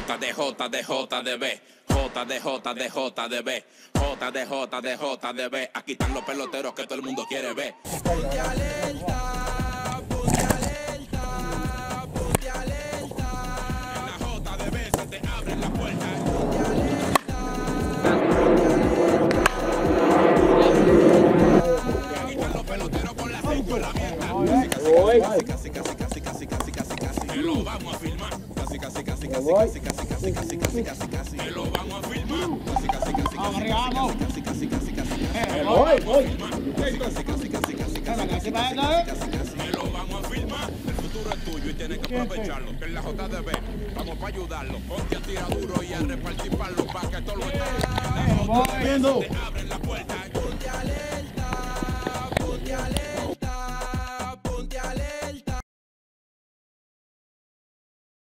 JDB. Aquí están los peloteros que todo el mundo quiere ver. Ponte alerta, ponte alerta, ponte alerta. En la JDB se te abren las puertas. Ponte alerta, Aquí están los peloteros con las 5 en la mierda. Que lo vamos a filmar. Que lo vamos a filmar. Que lo vamos a filmar. El futuro es tuyo y tienes que aprovecharlo. Que en la JDB vamos para ayudarlo. Ponte a tirar duro y a repartir palos para que todo lo esté. En la JDB se te abren